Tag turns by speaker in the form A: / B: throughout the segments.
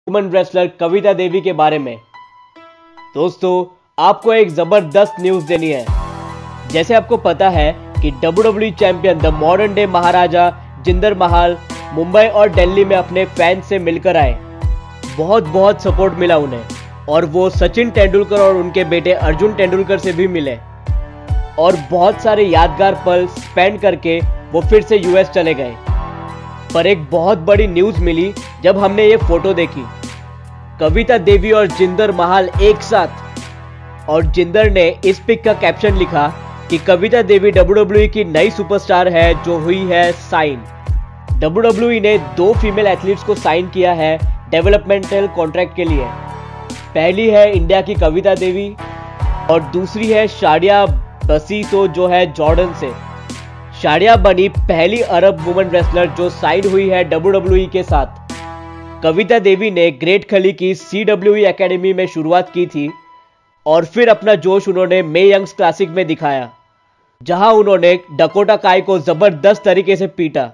A: Women wrestler कविता देवी के बारे में। दोस्तों, आपको एक जबरदस्त न्यूज देनी है। जैसे आपको पता है कि WWE champion the modern day Maharaja Jinder Mahal Mumbai और दिल्ली में अपने फैंस से मिलकर आए। बहुत सपोर्ट मिला उन्हें और वो सचिन तेंदुलकर और उनके बेटे अर्जुन तेंदुलकर से भी मिले और बहुत सारे यादगार पल स्पेंड करके वो फिर से यूएस चले गए। पर एक बहुत बड़ी न्यूज मिली जब हमने ये फोटो देखी, कविता देवी और जिंदर महल एक साथ। और जिंदर ने इस पिक का कैप्शन लिखा कि कविता देवी WWE की नई सुपरस्टार है जो हुई है साइन। WWE ने 2 फीमेल एथलीट्स को साइन किया है डेवलपमेंटल कॉन्ट्रैक्ट के लिए। पहली है इंडिया की कविता देवी और दूसरी है शाडिया बसीतो जो है जॉर्डन से। शाडिया बनी पहली अरब वुमेन रेसलर जो साइन हुई है WWE के साथ। कविता देवी ने ग्रेट खली की CWE एकेडमी में शुरुआत की थी और फिर अपना जोश उन्होंने मे यंग्स क्लासिक में दिखाया, जहां उन्होंने डकोटा काय को जबरदस्त तरीके से पीटा।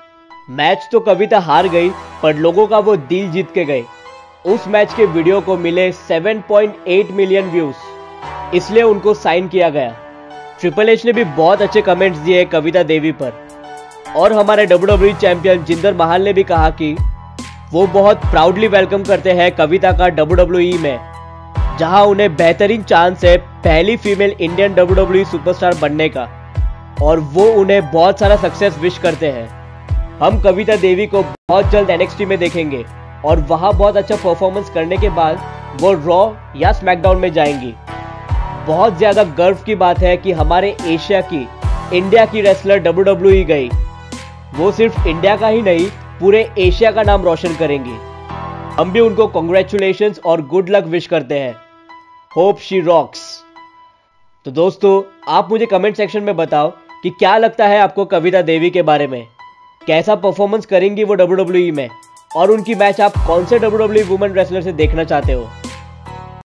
A: मैच तो कविता हार गई पर लोगों का वो दिल जीत के गए। उस मैच के वीडियो को मिले 7.8 मिलियन व्यूज, इसलिए उनको साइन किया गया। ट्रिपल एच ने भी बहुत अच्छे कमेंट्स दिए कविता देवी पर और हमारे WWE चैंपियन जिंदर महल ने भी कहा कि वो बहुत प्राउडली वेलकम करते हैं कविता का WWE में, जहां उन्हें बेहतरीन चांस है पहली फीमेल इंडियन WWE सुपरस्टार बनने का और वो उन्हें बहुत सारा सक्सेस विश करते हैं। हम कविता देवी को बहुत जल्द NXT में देखेंगे और वहां बहुत अच्छा परफॉर्मेंस करने के बाद वो रॉ या स्मैकडाउन में जाएंगी। बहुत ज्यादा गर्व की बात है कि हमारे एशिया की इंडिया की रेसलर WWE गई। वो सिर्फ इंडिया का ही नहीं पूरे एशिया का नाम रोशन करेंगी। हम भी उनको कांग्रेचुलेशंस और गुड लक विश करते हैं। Hope she rocks. तो दोस्तों, आप मुझे कमेंट सेक्शन में बताओ कि क्या लगता है आपको कविता देवी के बारे में, कैसा परफॉर्मेंस करेंगी वो WWE में और उनकी मैच आप कौन से WWE वुमेन रेसलर से देखना चाहते हो।